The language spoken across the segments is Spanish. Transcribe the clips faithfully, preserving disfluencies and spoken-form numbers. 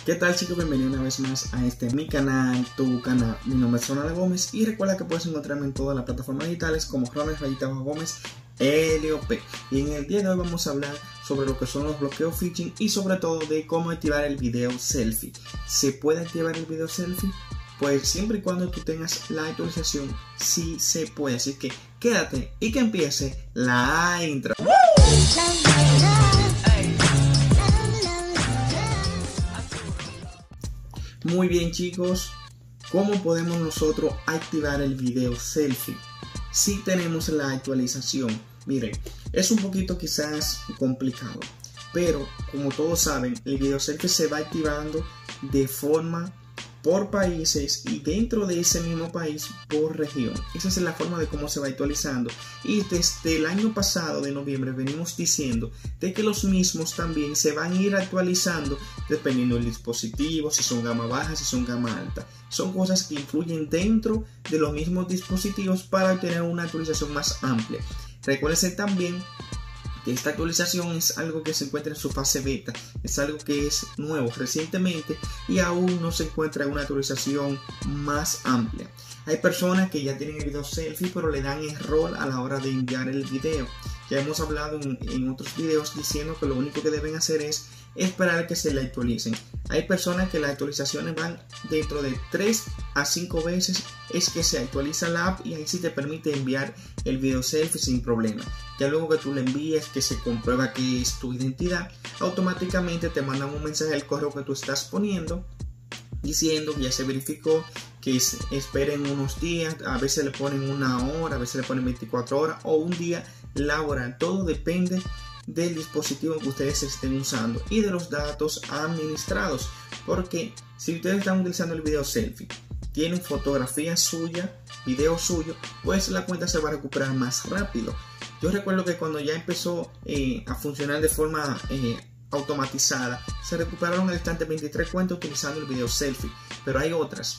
¿Qué tal, chicos? Bienvenido una vez más a este mi canal, tu canal. Mi nombre es Ronald Gómez y recuerda que puedes encontrarme en todas las plataformas digitales como Ronald Rayita Bajo Gómez L O P. Y en el día de hoy vamos a hablar sobre lo que son los bloqueos phishing y sobre todo de cómo activar el video selfie. ¿Se puede activar el video selfie? Pues siempre y cuando tú tengas la actualización, sí se puede. Así que quédate y que empiece la intro. Muy bien, chicos, ¿cómo podemos nosotros activar el video selfie? Si tenemos la actualización, miren, es un poquito quizás complicado, pero como todos saben, el video selfie se va activando de forma por países y dentro de ese mismo país por región. Esa es la forma de cómo se va actualizando, y desde el año pasado de noviembre venimos diciendo de que los mismos también se van a ir actualizando dependiendo del dispositivo, si son gama baja, si son gama alta. Son cosas que influyen dentro de los mismos dispositivos para obtener una actualización más amplia. Recuerden también que esta actualización es algo que se encuentra en su fase beta, es algo que es nuevo recientemente y aún no se encuentra en una actualización más amplia. Hay personas que ya tienen el video selfie pero le dan error a la hora de enviar el video. Ya hemos hablado en, en otros videos diciendo que lo único que deben hacer es esperar a que se le actualicen. Hay personas que las actualizaciones van dentro de tres a cinco veces es que se actualiza la app, y ahí sí te permite enviar el video selfie sin problema. Ya luego que tú le envíes, que se comprueba que es tu identidad, automáticamente te mandan un mensaje al correo que tú estás poniendo diciendo que ya se verificó, que es, esperen unos días. A veces le ponen una hora, a veces le ponen veinticuatro horas o un día laboral. Todo depende del dispositivo que ustedes estén usando y de los datos administrados, porque si ustedes están utilizando el video selfie, tienen fotografía suya, video suyo, pues la cuenta se va a recuperar más rápido. Yo recuerdo que cuando ya empezó eh, a funcionar de forma eh, automatizada, se recuperaron al instante veintitrés cuentas utilizando el video selfie, pero hay otras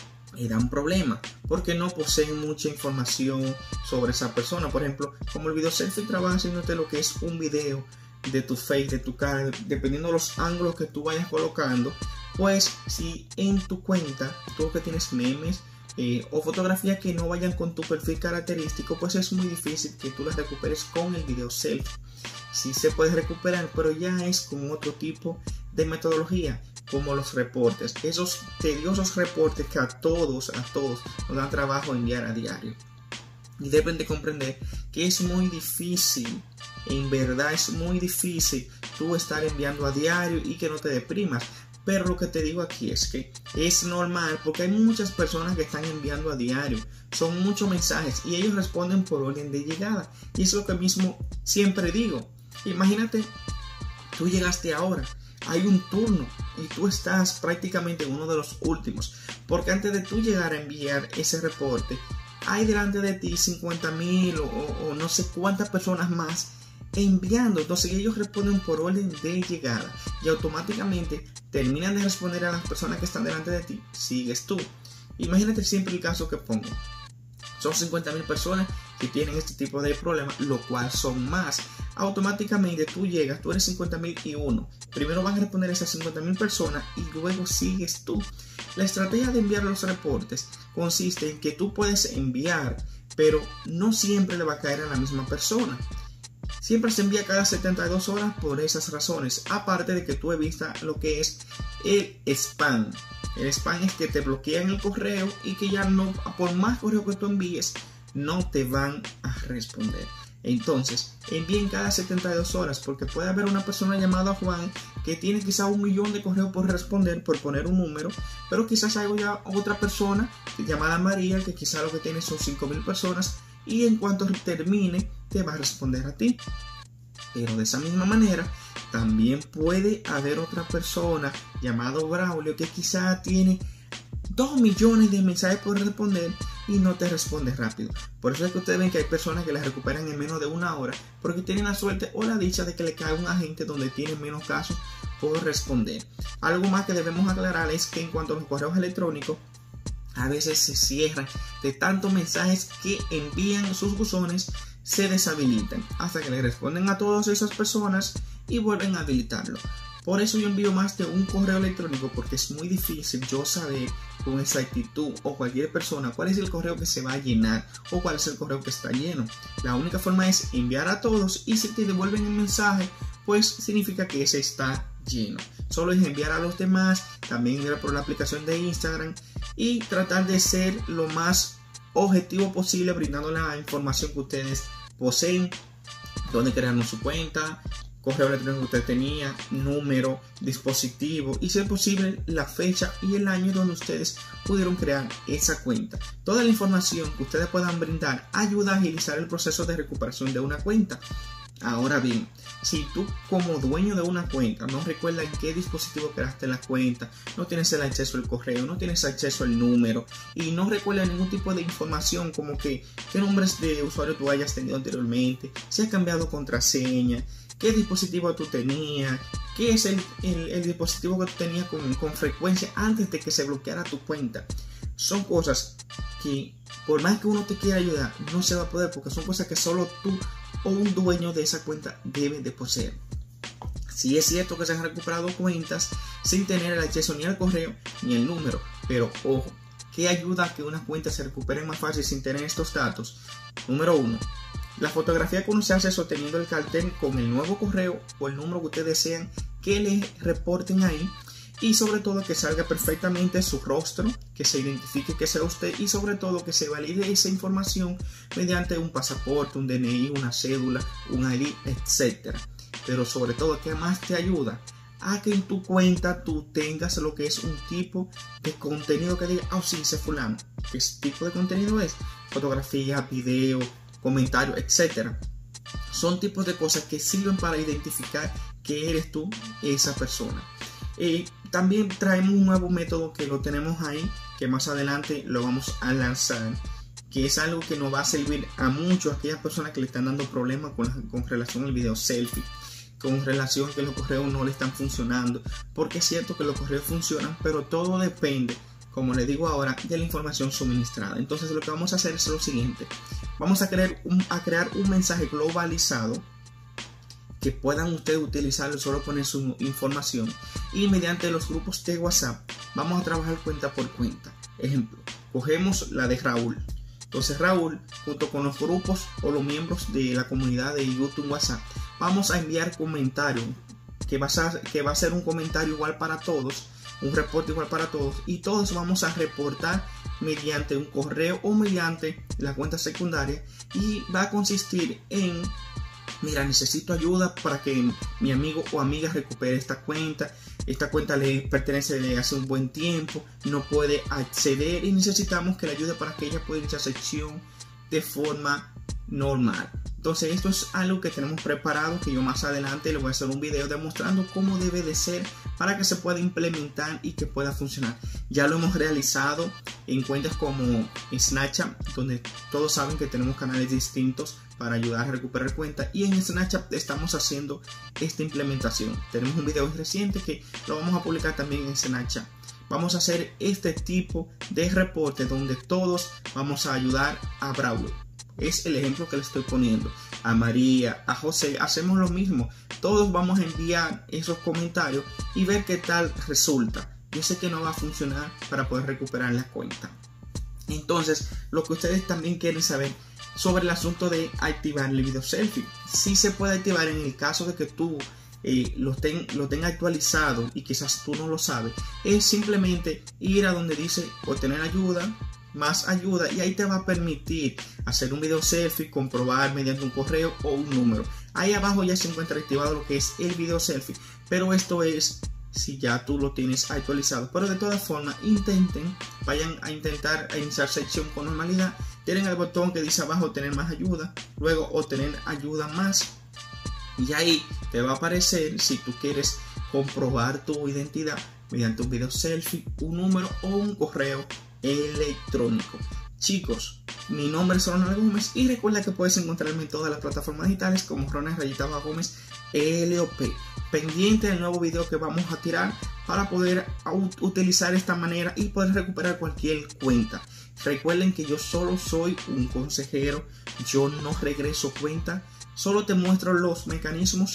y da un problema porque no poseen mucha información sobre esa persona. Por ejemplo, como el video selfie trabaja haciéndote lo que es un video de tu face, de tu cara, dependiendo de los ángulos que tú vayas colocando, pues si en tu cuenta tú que tienes memes eh, o fotografías que no vayan con tu perfil característico, pues es muy difícil que tú las recuperes con el video selfie. Sí se puede recuperar, pero ya es con otro tipo de metodología, como los reportes, esos tediosos reportes que a todos, a todos nos dan trabajo enviar a diario. Y deben de comprender que es muy difícil, en verdad es muy difícil tú estar enviando a diario y que no te deprimas. Pero lo que te digo aquí es que es normal, porque hay muchas personas que están enviando a diario, son muchos mensajes y ellos responden por orden de llegada. Y es lo que mismo siempre digo. Imagínate, tú llegaste ahora, hay un turno y tú estás prácticamente uno de los últimos, porque antes de tú llegar a enviar ese reporte, hay delante de ti cincuenta mil o, o no sé cuántas personas más enviando. Entonces ellos responden por orden de llegada y automáticamente terminan de responder a las personas que están delante de ti, sigues tú. Imagínate siempre el caso que pongo, son cincuenta mil personas que tienen este tipo de problemas, lo cual son más. Automáticamente tú llegas, tú eres cincuenta mil y uno. Primero van a responder a esas cincuenta mil personas y luego sigues tú. La estrategia de enviar los reportes consiste en que tú puedes enviar, pero no siempre le va a caer a la misma persona. Siempre se envía cada setenta y dos horas por esas razones. Aparte de que tú evitas lo que es el spam. El spam es que te bloquean el correo y que ya no, por más correo que tú envíes, no te van a responder. Entonces, envíen cada setenta y dos horas, porque puede haber una persona llamada Juan que tiene quizá un millón de correos por responder, por poner un número, pero quizás hay ya otra persona llamada María que quizá lo que tiene son cinco mil personas y en cuanto termine te va a responder a ti. Pero de esa misma manera también puede haber otra persona llamado Braulio que quizá tiene dos millones de mensajes por responder y no te responde rápido. Por eso es que ustedes ven que hay personas que las recuperan en menos de una hora, porque tienen la suerte o la dicha de que le cae un agente donde tienen menos casos por responder. Algo más que debemos aclarar es que en cuanto a los correos electrónicos, a veces se cierran de tantos mensajes que envían sus buzones, se deshabilitan hasta que le responden a todas esas personas y vuelven a habilitarlo. Por eso yo envío más de un correo electrónico, porque es muy difícil yo saber con exactitud, o cualquier persona, cuál es el correo que se va a llenar o cuál es el correo que está lleno. La única forma es enviar a todos, y si te devuelven el mensaje, pues significa que ese está lleno. Solo es enviar a los demás, también enviar por la aplicación de Instagram, y tratar de ser lo más objetivo posible, brindando la información que ustedes poseen, dónde crearon su cuenta, correo electrónico que usted tenía, número, dispositivo, y si es posible la fecha y el año donde ustedes pudieron crear esa cuenta. Toda la información que ustedes puedan brindar ayuda a agilizar el proceso de recuperación de una cuenta. Ahora bien, si tú como dueño de una cuenta no recuerdas en qué dispositivo creaste la cuenta, no tienes el acceso al correo, no tienes acceso al número, y no recuerdas ningún tipo de información como que qué nombres de usuario tú hayas tenido anteriormente, si has cambiado contraseña, qué dispositivo tú tenías, qué es el, el, el dispositivo que tú tenías con, con frecuencia antes de que se bloqueara tu cuenta. Son cosas que por más que uno te quiera ayudar, no se va a poder, porque son cosas que solo tú o un dueño de esa cuenta debe de poseer. Sí es cierto que se han recuperado cuentas sin tener el acceso ni al correo ni el número, pero ojo, ¿qué ayuda a que una cuenta se recupere más fácil sin tener estos datos? Número uno, la fotografía que uno se hace sosteniendo el cartel con el nuevo correo o el número que ustedes desean que le reporten ahí, y sobre todo que salga perfectamente su rostro, que se identifique que sea usted, y sobre todo que se valide esa información mediante un pasaporte, un D N I, una cédula, un I D, etcétera. Pero sobre todo, ¿qué más te ayuda? A que en tu cuenta tú tengas lo que es un tipo de contenido que diga, oh sí, ese fulano. ¿Qué tipo de contenido es? Fotografía, video, comentario, etcétera. Son tipos de cosas que sirven para identificar que eres tú esa persona. Eh, también traemos un nuevo método que lo tenemos ahí, que más adelante lo vamos a lanzar, que es algo que nos va a servir a muchos, aquellas personas que le están dando problemas con, con relación al video selfie, con relación a que los correos no le están funcionando, porque es cierto que los correos funcionan, pero todo depende, como les digo ahora, de la información suministrada. Entonces lo que vamos a hacer es lo siguiente: vamos a crear un, a crear un mensaje globalizado que puedan ustedes utilizarlo, solo poner su información, y mediante los grupos de WhatsApp vamos a trabajar cuenta por cuenta. Ejemplo, cogemos la de Raúl. Entonces Raúl, junto con los grupos o los miembros de la comunidad de YouTube WhatsApp, vamos a enviar comentarios, que va a, que va a ser un comentario igual para todos, un reporte igual para todos, y todos vamos a reportar mediante un correo o mediante la cuenta secundaria, y va a consistir en: mira, necesito ayuda para que mi amigo o amiga recupere esta cuenta. Esta cuenta le pertenece de hace un buen tiempo, no puede acceder y necesitamos que le ayude para que ella pueda iniciar sesión de forma normal. Entonces esto es algo que tenemos preparado, que yo más adelante le voy a hacer un video demostrando cómo debe de ser para que se pueda implementar y que pueda funcionar. Ya lo hemos realizado en cuentas como Snapchat, donde todos saben que tenemos canales distintos para ayudar a recuperar cuentas, y en Snapchat estamos haciendo esta implementación. Tenemos un video reciente que lo vamos a publicar también en Snapchat. Vamos a hacer este tipo de reporte donde todos vamos a ayudar a Braulio. Es el ejemplo que le estoy poniendo. A María, a José, hacemos lo mismo. Todos vamos a enviar esos comentarios y ver qué tal resulta. Yo sé que no va a funcionar para poder recuperar la cuenta. Entonces, lo que ustedes también quieren saber sobre el asunto de activar el video selfie. Sí se puede activar en el caso de que tú eh, lo, ten, lo tengas actualizado y quizás tú no lo sabes. Es simplemente ir a donde dice obtener ayuda, más ayuda, y ahí te va a permitir hacer un video selfie, comprobar mediante un correo o un número. Ahí abajo ya se encuentra activado lo que es el video selfie, pero esto es si ya tú lo tienes actualizado. Pero de todas formas, intenten, vayan a intentar a iniciar sección con normalidad. Tienen el botón que dice abajo obtener más ayuda, luego obtener ayuda más, y ahí te va a aparecer si tú quieres comprobar tu identidad mediante un video selfie, un número o un correo electrónico. Chicos, mi nombre es Ronald Gómez y recuerda que puedes encontrarme en todas las plataformas digitales como Ronald Rayita Gómez L O P. Pendiente del nuevo video que vamos a tirar para poder utilizar esta manera y poder recuperar cualquier cuenta. Recuerden que yo solo soy un consejero, yo no regreso cuenta, solo te muestro los mecanismos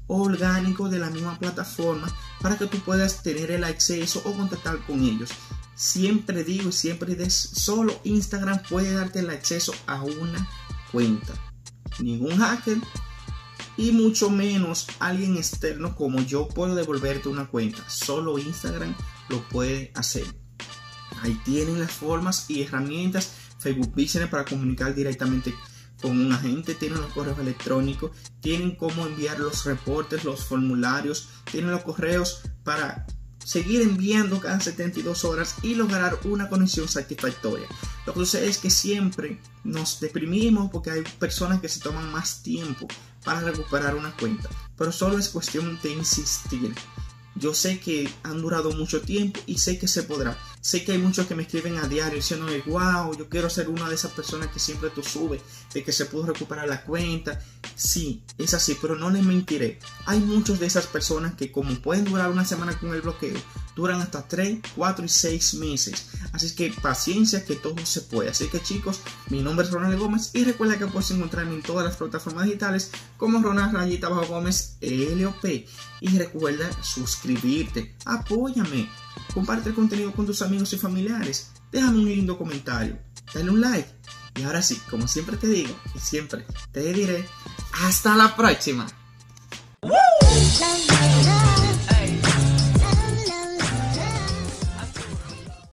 orgánico de la misma plataforma para que tú puedas tener el acceso o contactar con ellos. Siempre digo y siempre des, solo Instagram puede darte el acceso a una cuenta. Ningún hacker y mucho menos alguien externo como yo puedo devolverte una cuenta. Solo Instagram lo puede hacer. Ahí tienen las formas y herramientas. Facebook Business para comunicar directamente con un agente, tienen los correos electrónicos, tienen cómo enviar los reportes, los formularios, tienen los correos para seguir enviando cada setenta y dos horas y lograr una conexión satisfactoria. Lo que sucede es que siempre nos deprimimos porque hay personas que se toman más tiempo para recuperar una cuenta, pero solo es cuestión de insistir. Yo sé que han durado mucho tiempo y sé que se podrá. Sé que hay muchos que me escriben a diario diciéndome, wow, yo quiero ser una de esas personas que siempre tú subes, de que se pudo recuperar la cuenta. Sí, es así, pero no les mentiré. Hay muchas de esas personas que como pueden durar una semana con el bloqueo, duran hasta tres, cuatro y seis meses. Así que paciencia, que todo se puede. Así que chicos, mi nombre es Ronald Gómez y recuerda que puedes encontrarme en todas las plataformas digitales como Ronald Rayita Bajo Gómez L O P. Y recuerda suscribirte, apóyame, comparte el contenido con tus amigos y familiares, déjame un lindo comentario, dale un like. Y ahora sí, como siempre te digo y siempre te diré, hasta la próxima. ¡Woo!